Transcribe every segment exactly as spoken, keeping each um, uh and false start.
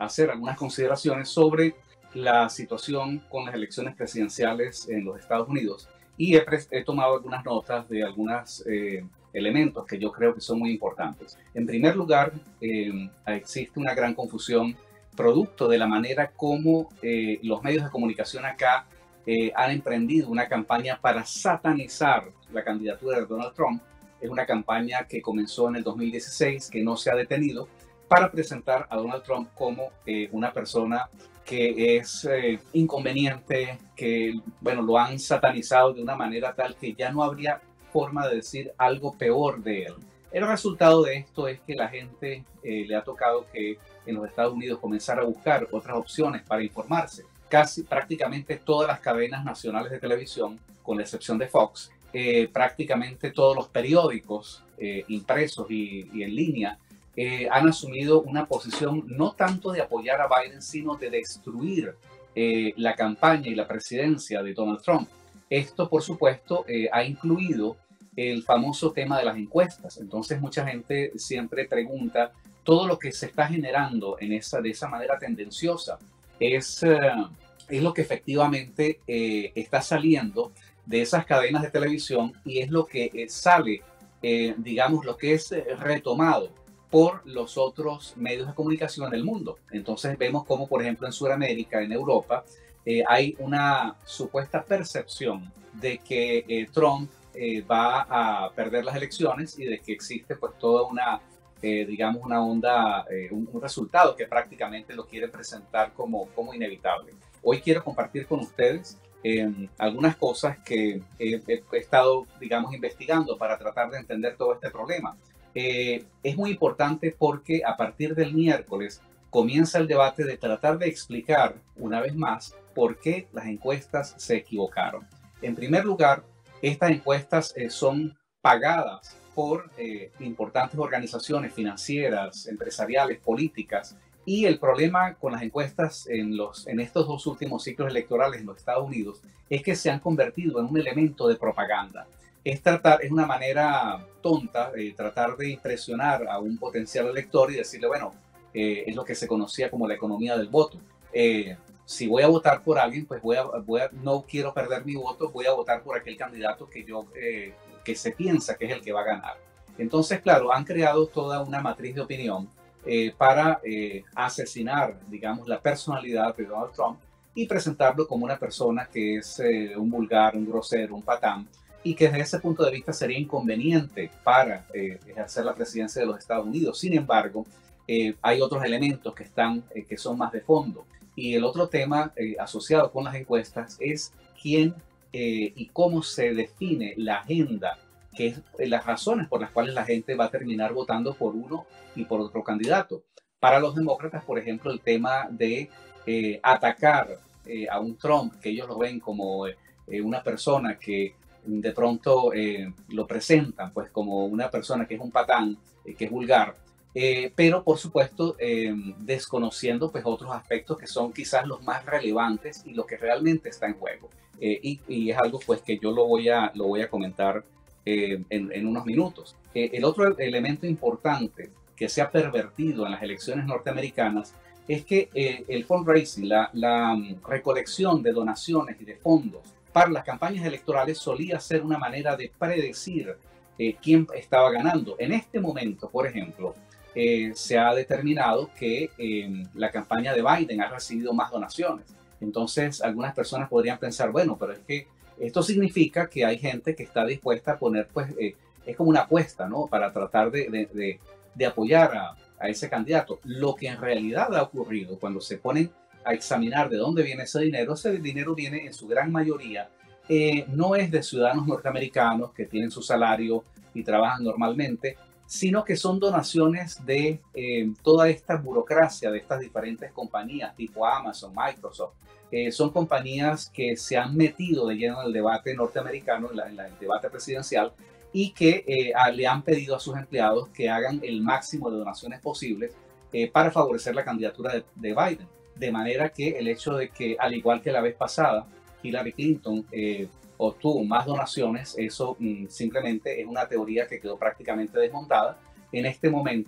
hacer algunas consideraciones sobre la situación con las elecciones presidenciales en los Estados Unidos y he, he tomado algunas notas de algunos eh, elementos que yo creo que son muy importantes. En primer lugar, eh, existe una gran confusión producto de la manera como eh, los medios de comunicación acá eh, han emprendido una campaña para satanizar la candidatura de Donald Trump. Es una campaña que comenzó en el dos mil dieciséis, que no se ha detenido, para presentar a Donald Trump como eh, una persona que es eh, inconveniente, que bueno, lo han satanizado de una manera tal que ya no habría forma de decir algo peor de él. El resultado de esto es que la gente eh, le ha tocado que en los Estados Unidos comenzar a buscar otras opciones para informarse. Casi prácticamente todas las cadenas nacionales de televisión, con la excepción de Fox, eh, prácticamente todos los periódicos eh, impresos y, y en línea eh, han asumido una posición no tanto de apoyar a Biden, sino de destruir eh, la campaña y la presidencia de Donald Trump. Esto, por supuesto, eh, ha incluido el famoso tema de las encuestas. Entonces, mucha gente siempre pregunta, todo lo que se está generando en esa, de esa manera tendenciosa es, eh, es lo que efectivamente eh, está saliendo de esas cadenas de televisión y es lo que eh, sale, eh, digamos, lo que es eh, retomado por los otros medios de comunicación del mundo. Entonces vemos como, por ejemplo, en Sudamérica, en Europa, eh, hay una supuesta percepción de que eh, Trump eh, va a perder las elecciones y de que existe pues toda una, eh, digamos, una onda, eh, un, un resultado que prácticamente lo quieren presentar como, como inevitable. Hoy quiero compartir con ustedes eh, algunas cosas que he, he estado, digamos, investigando para tratar de entender todo este problema. Eh, es muy importante porque a partir del miércoles comienza el debate de tratar de explicar una vez más por qué las encuestas se equivocaron. En primer lugar, estas encuestas eh, son pagadas por eh, importantes organizaciones financieras, empresariales, políticas, y el problema con las encuestas en, los, en estos dos últimos ciclos electorales en los Estados Unidos es que se han convertido en un elemento de propaganda. Es, tratar, es una manera tonta eh, tratar de impresionar a un potencial elector y decirle, bueno, eh, es lo que se conocía como la economía del voto. Eh, si voy a votar por alguien, pues voy a, voy a, no quiero perder mi voto, voy a votar por aquel candidato que, yo, eh, que se piensa que es el que va a ganar. Entonces, claro, han creado toda una matriz de opinión eh, para eh, asesinar, digamos, la personalidad de Donald Trump y presentarlo como una persona que es eh, un vulgar, un grosero, un patán, y que desde ese punto de vista sería inconveniente para eh, ejercer la presidencia de los Estados Unidos. Sin embargo, eh, hay otros elementos que, están, eh, que son más de fondo. Y el otro tema eh, asociado con las encuestas es quién eh, y cómo se define la agenda, que es eh, las razones por las cuales la gente va a terminar votando por uno y por otro candidato. Para los demócratas, por ejemplo, el tema de eh, atacar eh, a un Trump, que ellos lo ven como eh, una persona que de pronto eh, lo presentan pues como una persona que es un patán, eh, que es vulgar, eh, pero por supuesto eh, desconociendo pues otros aspectos que son quizás los más relevantes y lo que realmente está en juego. Eh, y, y es algo pues que yo lo voy a, lo voy a comentar eh, en, en unos minutos. Eh, el otro elemento importante que se ha pervertido en las elecciones norteamericanas es que eh, el fundraising, la, la recolección de donaciones y de fondos para las campañas electorales solía ser una manera de predecir eh, quién estaba ganando. En este momento, por ejemplo, eh, se ha determinado que eh, la campaña de Biden ha recibido más donaciones. Entonces, algunas personas podrían pensar, bueno, pero es que esto significa que hay gente que está dispuesta a poner, pues, eh, es como una apuesta, ¿no? Para tratar de, de, de, de apoyar a, a ese candidato. Lo que en realidad ha ocurrido cuando se ponen a examinar de dónde viene ese dinero, ese dinero viene en su gran mayoría, eh, no es de ciudadanos norteamericanos que tienen su salario y trabajan normalmente, sino que son donaciones de eh, toda esta burocracia de estas diferentes compañías tipo Amazon, Microsoft. Eh, son compañías que se han metido de lleno en el debate norteamericano, en, la, en la, el debate presidencial, y que eh, a, le han pedido a sus empleados que hagan el máximo de donaciones posibles eh, para favorecer la candidatura de, de Biden. De manera que el hecho de que, al igual que la vez pasada, Hillary Clinton eh, obtuvo más donaciones, eso mm, simplemente es una teoría que quedó prácticamente desmontada. En este momento,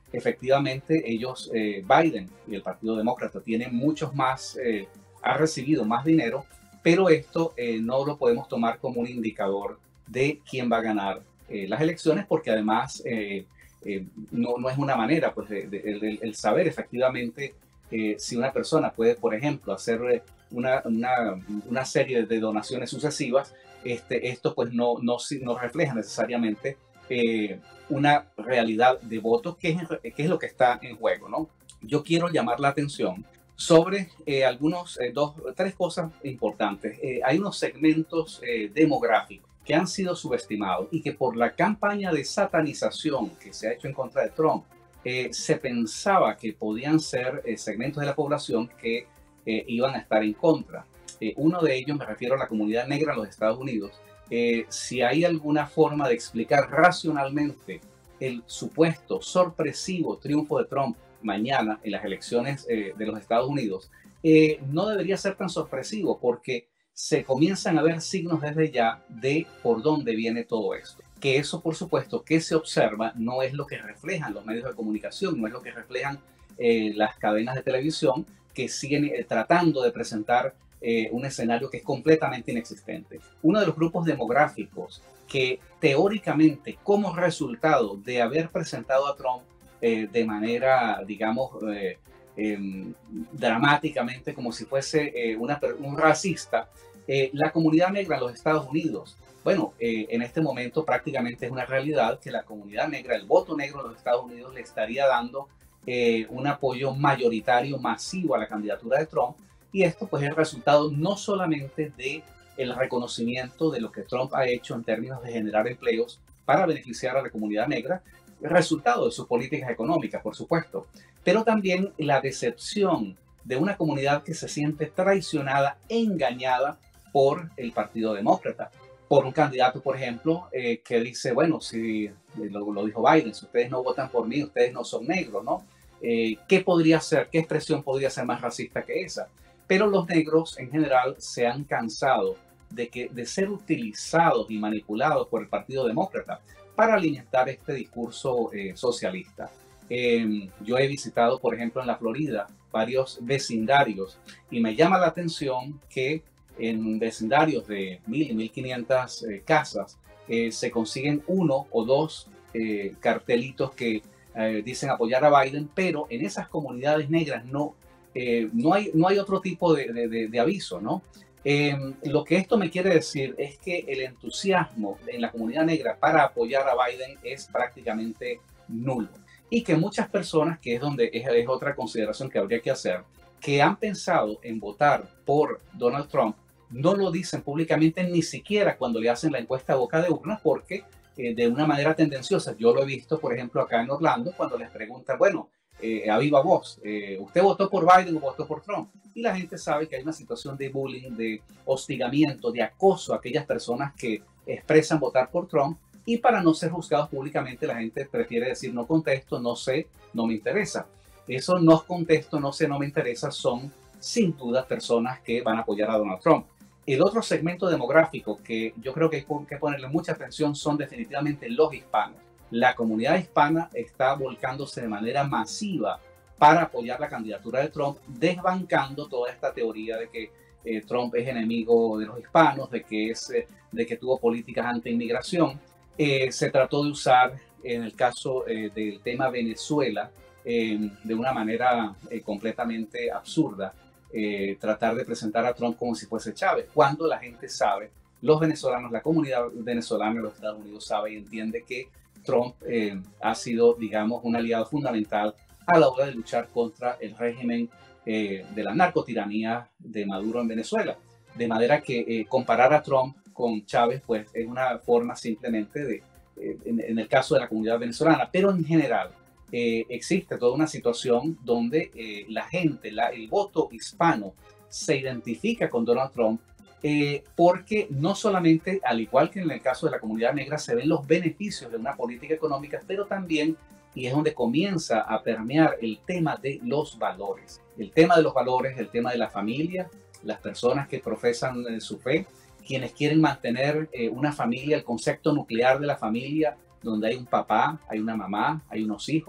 efectivamente ellos, eh, Biden y el Partido Demócrata, tienen muchos más, eh, ha recibido más dinero, pero esto eh, no lo podemos tomar como un indicador de quién va a ganar eh, las elecciones, porque además eh, eh, no, no es una manera pues, de, de, el, el saber efectivamente eh, si una persona puede, por ejemplo, hacer una, una, una serie de donaciones sucesivas. Este, esto pues no, no, no refleja necesariamente eh, una realidad de votos, que es, que es lo que está en juego, ¿no? Yo quiero llamar la atención sobre eh, algunos, eh, dos, tres cosas importantes. Eh, hay unos segmentos eh, demográficos que han sido subestimados y que por la campaña de satanización que se ha hecho en contra de Trump, eh, se pensaba que podían ser eh, segmentos de la población que eh, iban a estar en contra. Eh, uno de ellos, me refiero a la comunidad negra en los Estados Unidos. Eh, si hay alguna forma de explicar racionalmente el supuesto sorpresivo triunfo de Trump mañana en las elecciones eh, de los Estados Unidos, eh, no debería ser tan sorpresivo, porque se comienzan a ver signos desde ya de por dónde viene todo esto. Que eso, por supuesto, que se observa no es lo que reflejan los medios de comunicación, no es lo que reflejan eh, las cadenas de televisión, que siguen eh, tratando de presentar eh, un escenario que es completamente inexistente. Uno de los grupos demográficos que teóricamente, como resultado de haber presentado a Trump eh, de manera, digamos, eh, eh, dramáticamente, como si fuese eh, una, un racista, eh, la comunidad negra en los Estados Unidos. Bueno, eh, en este momento prácticamente es una realidad que la comunidad negra, el voto negro en los Estados Unidos, le estaría dando eh, un apoyo mayoritario, masivo a la candidatura de Trump. Y esto pues es el resultado no solamente de el reconocimiento de lo que Trump ha hecho en términos de generar empleos para beneficiar a la comunidad negra, el resultado de sus políticas económicas, por supuesto, pero también la decepción de una comunidad que se siente traicionada, engañada por el Partido Demócrata, por un candidato, por ejemplo, eh, que dice, bueno, si lo, lo dijo Biden, si ustedes no votan por mí, ustedes no son negros, ¿no? Eh, ¿Qué podría ser? ¿Qué expresión podría ser más racista que esa? Pero los negros en general se han cansado de, que, de ser utilizados y manipulados por el Partido Demócrata para alimentar este discurso eh, socialista. Eh, yo he visitado, por ejemplo, en la Florida, varios vecindarios, y me llama la atención que en vecindarios de mil y mil quinientas eh, casas eh, se consiguen uno o dos eh, cartelitos que eh, dicen apoyar a Biden, pero en esas comunidades negras no, eh, no, hay, no hay otro tipo de, de, de, de aviso, ¿no? Eh, lo que esto me quiere decir es que el entusiasmo en la comunidad negra para apoyar a Biden es prácticamente nulo, y que muchas personas, que es donde es, es otra consideración que habría que hacer, que han pensado en votar por Donald Trump, no lo dicen públicamente, ni siquiera cuando le hacen la encuesta a boca de urna, porque eh, de una manera tendenciosa, yo lo he visto, por ejemplo, acá en Orlando, cuando les preguntan, bueno, eh, a viva voz, eh, ¿usted votó por Biden o votó por Trump? Y la gente sabe que hay una situación de bullying, de hostigamiento, de acoso a aquellas personas que expresan votar por Trump, y para no ser juzgados públicamente, la gente prefiere decir no contesto, no sé, no me interesa. Eso no contesto, no sé, no me interesa, son sin duda personas que van a apoyar a Donald Trump. El otro segmento demográfico que yo creo que hay que ponerle mucha atención son definitivamente los hispanos. La comunidad hispana está volcándose de manera masiva para apoyar la candidatura de Trump, desbancando toda esta teoría de que eh, Trump es enemigo de los hispanos, de que, es, eh, de que tuvo políticas anti-inmigración. Eh, se trató de usar, en el caso eh, del tema Venezuela, eh, de una manera eh, completamente absurda, eh, tratar de presentar a Trump como si fuese Chávez, cuando la gente sabe, los venezolanos, la comunidad venezolana de los Estados Unidos sabe y entiende que Trump eh, ha sido, digamos, un aliado fundamental a la hora de luchar contra el régimen eh, de la narcotiranía de Maduro en Venezuela. De manera que eh, comparar a Trump con Chávez, pues es una forma simplemente de, eh, en, en el caso de la comunidad venezolana, pero en general eh, existe toda una situación donde eh, la gente, la, el voto hispano se identifica con Donald Trump, eh, porque no solamente, al igual que en el caso de la comunidad negra, se ven los beneficios de una política económica, pero también, y es donde comienza a permear el tema de los valores. El tema de los valores, el tema de la familia, las personas que profesan eh, su fe, quienes quieren mantener eh, una familia, el concepto nuclear de la familia, donde hay un papá, hay una mamá, hay unos hijos,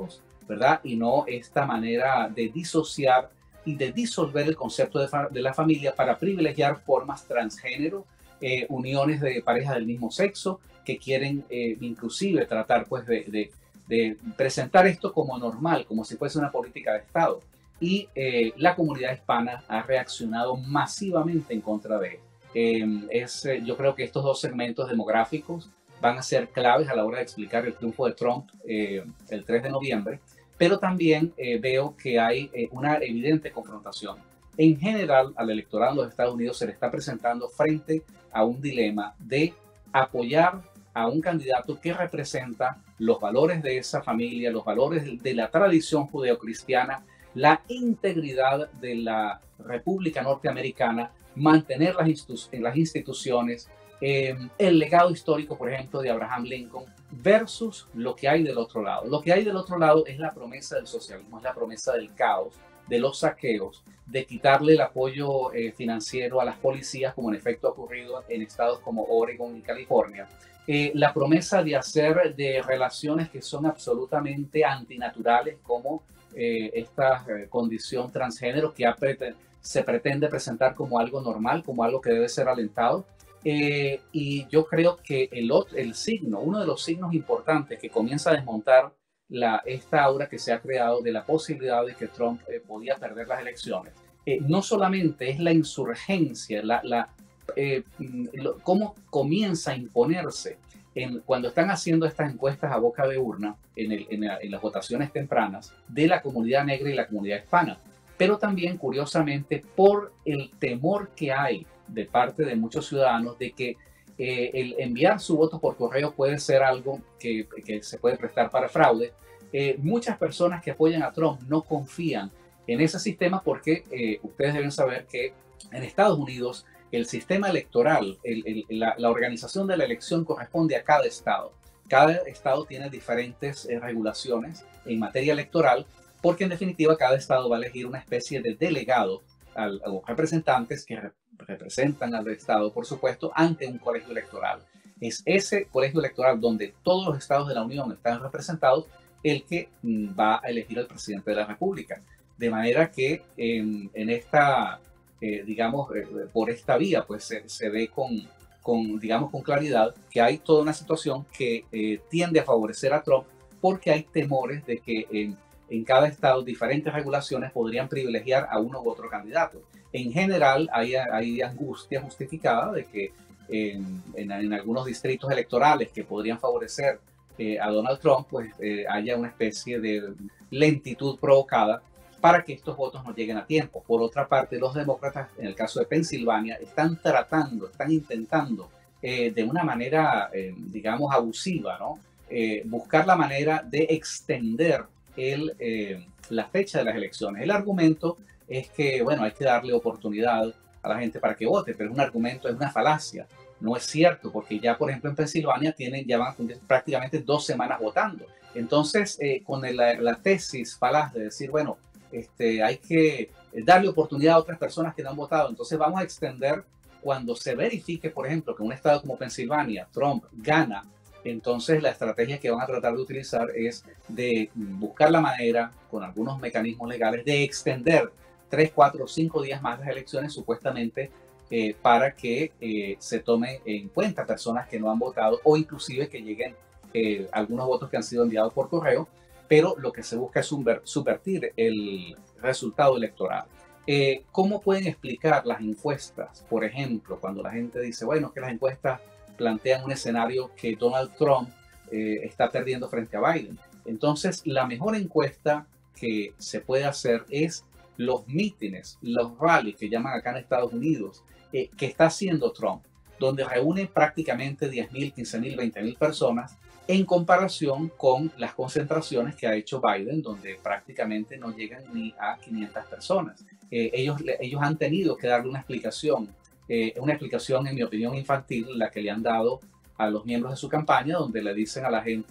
¿verdad? Y no esta manera de disociar y de disolver el concepto de, fa de la familia para privilegiar formas transgénero, eh, uniones de parejas del mismo sexo, que quieren eh, inclusive tratar pues de, de, de presentar esto como normal, como si fuese una política de Estado. Y eh, la comunidad hispana ha reaccionado masivamente en contra de él. Eh, es, eh, yo creo que estos dos segmentos demográficos van a ser claves a la hora de explicar el triunfo de Trump eh, el tres de noviembre, pero también eh, veo que hay eh, una evidente confrontación. En general, al electorado de los Estados Unidos se le está presentando frente a un dilema de apoyar a un candidato que representa los valores de esa familia, los valores de la tradición judeocristiana, la integridad de la República Norteamericana, mantener las, institu en las instituciones, eh, el legado histórico, por ejemplo, de Abraham Lincoln, versus lo que hay del otro lado. Lo que hay del otro lado es la promesa del socialismo, es la promesa del caos, de los saqueos, de quitarle el apoyo eh, financiero a las policías, como en efecto ha ocurrido en estados como Oregon y California. Eh, la promesa de hacer de relaciones que son absolutamente antinaturales, como eh, esta eh, condición transgénero que preten se pretende presentar como algo normal, como algo que debe ser alentado. Eh, y yo creo que el, el signo, uno de los signos importantes que comienza a desmontar la, esta aura que se ha creado de la posibilidad de que Trump eh, podía perder las elecciones, eh, no solamente es la insurgencia, la, la, eh, lo, cómo comienza a imponerse en, cuando están haciendo estas encuestas a boca de urna en, el, en, la, en las votaciones tempranas de la comunidad negra y la comunidad hispana, pero también curiosamente por el temor que hay de parte de muchos ciudadanos de que eh, el enviar su voto por correo puede ser algo que, que se puede prestar para fraude. Eh, muchas personas que apoyan a Trump no confían en ese sistema porque eh, ustedes deben saber que en Estados Unidos el sistema electoral, el, el, la, la organización de la elección corresponde a cada estado. Cada estado tiene diferentes eh, regulaciones en materia electoral porque en definitiva cada estado va a elegir una especie de delegado a los representantes que re representan al estado, por supuesto, ante un colegio electoral. Es ese colegio electoral donde todos los estados de la Unión están representados el que mm, va a elegir al presidente de la República. De manera que en, en esta, eh, digamos, eh, por esta vía, pues se, se ve con, con, digamos, con claridad que hay toda una situación que eh, tiende a favorecer a Trump porque hay temores de que en en cada estado diferentes regulaciones podrían privilegiar a uno u otro candidato. En general hay, hay angustia justificada de que en, en, en algunos distritos electorales que podrían favorecer eh, a Donald Trump, pues eh, haya una especie de lentitud provocada para que estos votos no lleguen a tiempo. Por otra parte, los demócratas, en el caso de Pensilvania, están tratando, están intentando eh, de una manera, eh, digamos, abusiva, ¿no? Eh, buscar la manera de extender El, eh, la fecha de las elecciones. El argumento es que, bueno, hay que darle oportunidad a la gente para que vote, pero es un argumento, es una falacia. No es cierto, porque ya, por ejemplo, en Pensilvania tienen, ya van prácticamente dos semanas votando. Entonces, eh, con el, la, la tesis falaz de decir, bueno, este, hay que darle oportunidad a otras personas que no han votado, entonces vamos a extender cuando se verifique, por ejemplo, que en un estado como Pensilvania, Trump gana. Entonces la estrategia que van a tratar de utilizar es de buscar la manera, con algunos mecanismos legales, de extender tres, cuatro, cinco días más las elecciones supuestamente eh, para que eh, se tome en cuenta personas que no han votado o inclusive que lleguen eh, algunos votos que han sido enviados por correo, pero lo que se busca es subvertir el resultado electoral. Eh, ¿Cómo pueden explicar las encuestas? Por ejemplo, cuando la gente dice, bueno, que las encuestas plantean un escenario que Donald Trump eh, está perdiendo frente a Biden. Entonces, la mejor encuesta que se puede hacer es los mítines, los rallies que llaman acá en Estados Unidos, eh, que está haciendo Trump, donde reúne prácticamente diez mil, quince mil, veinte mil personas en comparación con las concentraciones que ha hecho Biden, donde prácticamente no llegan ni a quinientas personas. Eh, ellos, ellos han tenido que darle una explicación Eh, una explicación, en mi opinión, infantil, la que le han dado a los miembros de su campaña, donde le dicen a la gente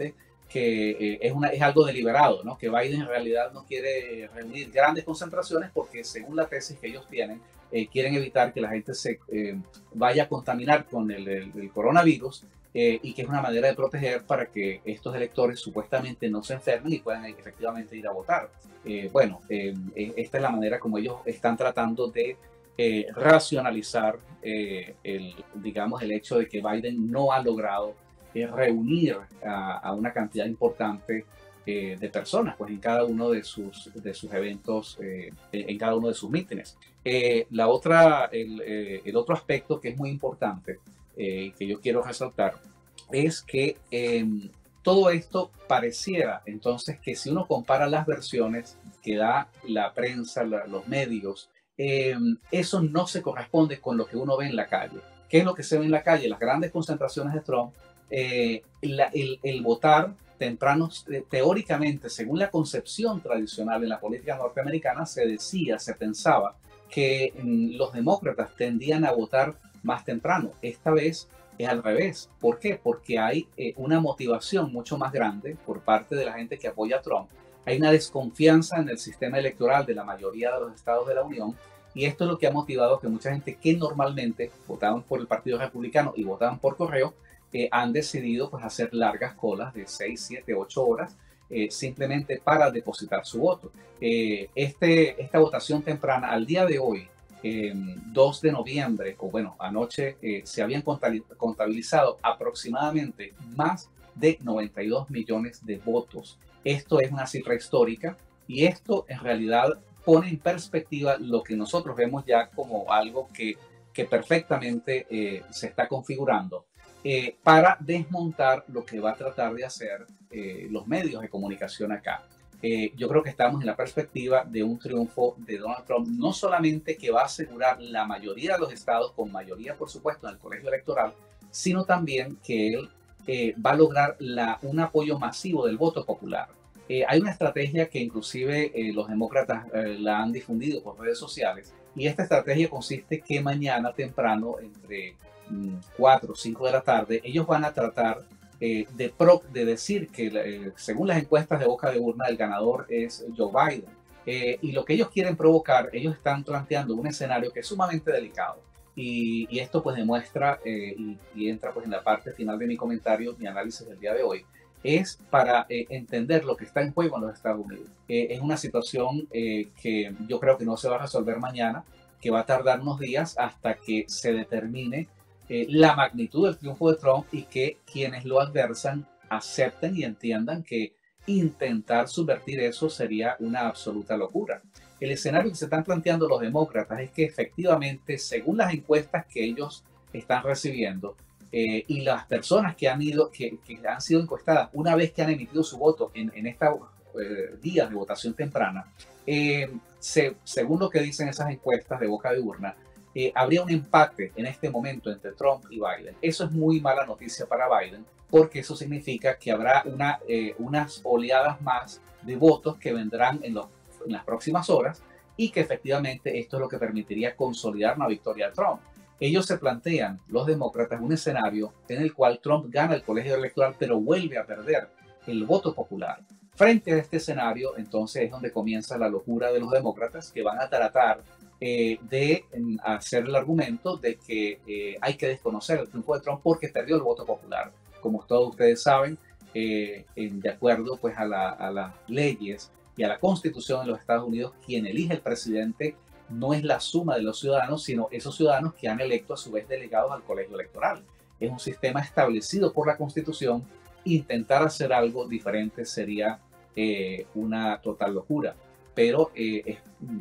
que eh, es, una, es algo deliberado, ¿no? Que Biden en realidad no quiere reunir grandes concentraciones porque según la tesis que ellos tienen, eh, quieren evitar que la gente se eh, vaya a contaminar con el, el, el coronavirus eh, y que es una manera de proteger para que estos electores supuestamente no se enfermen y puedan efectivamente ir a votar. Eh, bueno, eh, esta es la manera como ellos están tratando de eh, racionalizar eh, el, digamos, el hecho de que Biden no ha logrado eh, reunir a, a una cantidad importante eh, de personas pues, en cada uno de sus, de sus eventos, eh, en cada uno de sus mítines. Eh, la otra, el, eh, el otro aspecto que es muy importante, eh, que yo quiero resaltar, es que eh, todo esto pareciera entonces que si uno compara las versiones que da la prensa, la, los medios, eh, eso no se corresponde con lo que uno ve en la calle. ¿Qué es lo que se ve en la calle? Las grandes concentraciones de Trump, eh, la, el, el votar temprano, teóricamente, según la concepción tradicional en la política norteamericana, se decía, se pensaba que mm, los demócratas tendían a votar más temprano. Esta vez es al revés. ¿Por qué? Porque hay eh, una motivación mucho más grande por parte de la gente que apoya a Trump. Hay una desconfianza en el sistema electoral de la mayoría de los estados de la Unión y esto es lo que ha motivado que mucha gente que normalmente votaban por el Partido Republicano y votaban por correo eh, han decidido pues, hacer largas colas de seis, siete, ocho horas eh, simplemente para depositar su voto. Eh, este, esta votación temprana al día de hoy, Eh, dos de noviembre, o bueno, anoche eh, se habían contabilizado aproximadamente más de noventa y dos millones de votos. Esto es una cifra histórica y esto en realidad pone en perspectiva lo que nosotros vemos ya como algo que, que perfectamente eh, se está configurando eh, para desmontar lo que va a tratar de hacer eh, los medios de comunicación acá. Eh, yo creo que estamos en la perspectiva de un triunfo de Donald Trump, no solamente que va a asegurar la mayoría de los estados, con mayoría por supuesto en el colegio electoral, sino también que él eh, va a lograr la, un apoyo masivo del voto popular. Eh, hay una estrategia que inclusive eh, los demócratas eh, la han difundido por redes sociales y esta estrategia consiste que mañana temprano, entre mm, cuatro o cinco de la tarde, ellos van a tratar Eh, de, pro, de decir que eh, según las encuestas de boca de urna el ganador es Joe Biden eh, y lo que ellos quieren provocar, ellos están planteando un escenario que es sumamente delicado y, y esto pues demuestra eh, y, y entra pues en la parte final de mi comentario, mi análisis del día de hoy, es para eh, entender lo que está en juego en los Estados Unidos. Eh, es una situación eh, que yo creo que no se va a resolver mañana, que va a tardar unos días hasta que se determine Eh, la magnitud del triunfo de Trump y que quienes lo adversan acepten y entiendan que intentar subvertir eso sería una absoluta locura. El escenario que se están planteando los demócratas es que efectivamente, según las encuestas que ellos están recibiendo eh, y las personas que han, ido, que, que han sido encuestadas una vez que han emitido su voto en, en estos eh, días de votación temprana, eh, se, según lo que dicen esas encuestas de boca de urna, Eh, habría un empate en este momento entre Trump y Biden. Eso es muy mala noticia para Biden porque eso significa que habrá una, eh, unas oleadas más de votos que vendrán en, los, en las próximas horas y que efectivamente esto es lo que permitiría consolidar una victoria de Trump. Ellos se plantean, los demócratas, un escenario en el cual Trump gana el colegio electoral pero vuelve a perder el voto popular. Frente a este escenario, entonces es donde comienza la locura de los demócratas que van a tratar Eh, de eh, hacer el argumento de que eh, hay que desconocer el triunfo de Trump porque perdió el voto popular. Como todos ustedes saben, eh, en, de acuerdo pues, a, la, a las leyes y a la Constitución de los Estados Unidos, quien elige el presidente no es la suma de los ciudadanos, sino esos ciudadanos que han electo a su vez delegados al colegio electoral. Es un sistema establecido por la Constitución. Intentar hacer algo diferente sería eh, una total locura. Pero eh,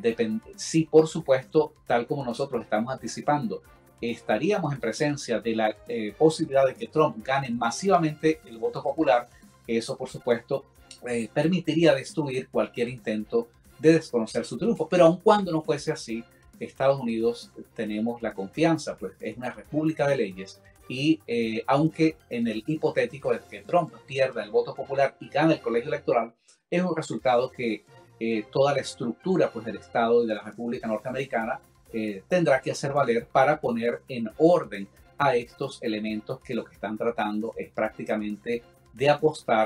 sí, por supuesto, tal como nosotros estamos anticipando, estaríamos en presencia de la eh, posibilidad de que Trump gane masivamente el voto popular. Eso, por supuesto, eh, permitiría destruir cualquier intento de desconocer su triunfo. Pero aun cuando no fuese así, Estados Unidos tenemos la confianza, pues es una república de leyes y eh, aunque en el hipotético de que Trump pierda el voto popular y gane el colegio electoral, es un resultado que Eh, toda la estructura pues, del Estado y de la República Norteamericana eh, tendrá que hacer valer para poner en orden a estos elementos que lo que están tratando es prácticamente de apostar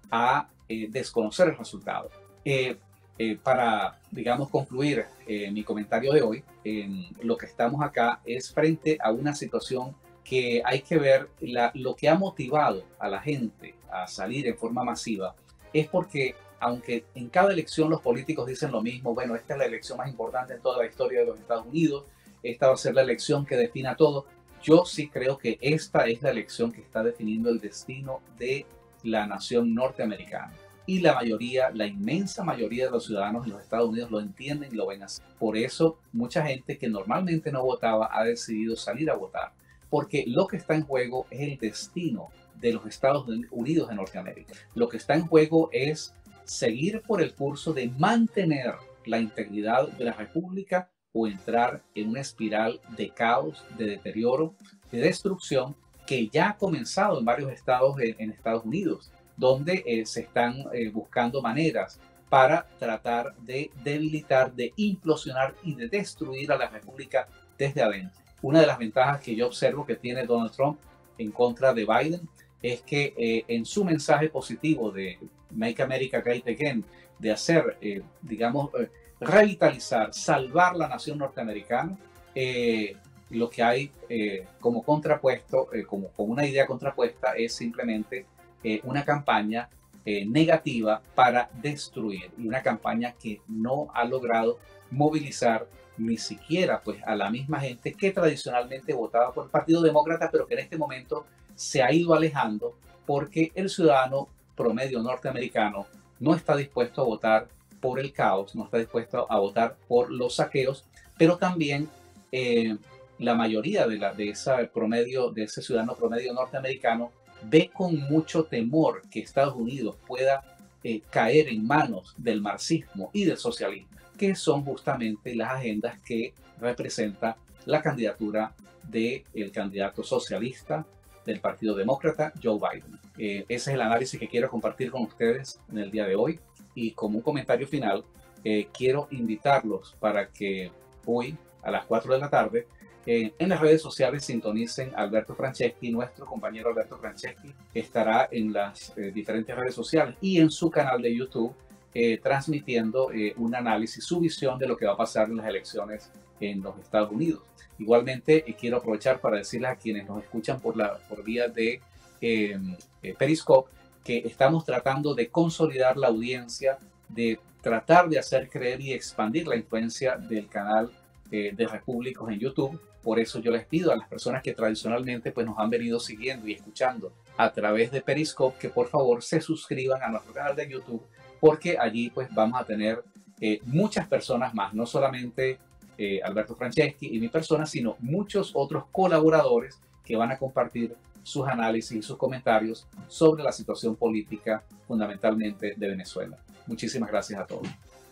a eh, desconocer el resultado. Eh, eh, para, digamos, concluir eh, mi comentario de hoy, eh, lo que estamos acá es frente a una situación que hay que ver la, lo que ha motivado a la gente a salir en forma masiva, es porque aunque en cada elección los políticos dicen lo mismo, bueno, esta es la elección más importante en toda la historia de los Estados Unidos, esta va a ser la elección que defina todo, yo sí creo que esta es la elección que está definiendo el destino de la nación norteamericana. Y la mayoría, la inmensa mayoría de los ciudadanos en los Estados Unidos lo entienden y lo ven así. Por eso mucha gente que normalmente no votaba ha decidido salir a votar, porque lo que está en juego es el destino de los Estados Unidos de Norteamérica. Lo que está en juego es seguir por el curso de mantener la integridad de la República o entrar en una espiral de caos, de deterioro, de destrucción que ya ha comenzado en varios estados en, en Estados Unidos, donde eh, se están eh, buscando maneras para tratar de debilitar, de implosionar y de destruir a la República desde adentro. Una de las ventajas que yo observo que tiene Donald Trump en contra de Biden es que eh, en su mensaje positivo de Make America Great Again, de hacer, eh, digamos, eh, revitalizar, salvar la nación norteamericana, eh, lo que hay eh, como contrapuesto, eh, como, como una idea contrapuesta, es simplemente eh, una campaña eh, negativa para destruir, y una campaña que no ha logrado movilizar ni siquiera pues a la misma gente que tradicionalmente votaba por el Partido Demócrata, pero que en este momento se ha ido alejando porque el ciudadano promedio norteamericano no está dispuesto a votar por el caos, no está dispuesto a votar por los saqueos, pero también eh, la mayoría de, la, de, esa promedio, de ese ciudadano promedio norteamericano ve con mucho temor que Estados Unidos pueda eh, caer en manos del marxismo y del socialismo, que son justamente las agendas que representa la candidatura del candidato socialista del Partido Demócrata, Joe Biden. Eh, ese es el análisis que quiero compartir con ustedes en el día de hoy. Y como un comentario final, eh, quiero invitarlos para que hoy a las cuatro de la tarde eh, en las redes sociales sintonicen a Alberto Franceschi. Nuestro compañero Alberto Franceschi estará en las eh, diferentes redes sociales y en su canal de YouTube eh, transmitiendo eh, un análisis, su visión de lo que va a pasar en las elecciones en los Estados Unidos. Igualmente eh, quiero aprovechar para decirles a quienes nos escuchan por, la, por vía de eh, eh, Periscope que estamos tratando de consolidar la audiencia, de tratar de hacer creer y expandir la influencia del canal eh, de Repúblicos en YouTube. Por eso yo les pido a las personas que tradicionalmente pues, nos han venido siguiendo y escuchando a través de Periscope que por favor se suscriban a nuestro canal de YouTube, porque allí pues vamos a tener eh, muchas personas más, no solamente eh, Alberto Franceschi y mi persona, sino muchos otros colaboradores que van a compartir sus análisis y sus comentarios sobre la situación política fundamentalmente de Venezuela. Muchísimas gracias a todos.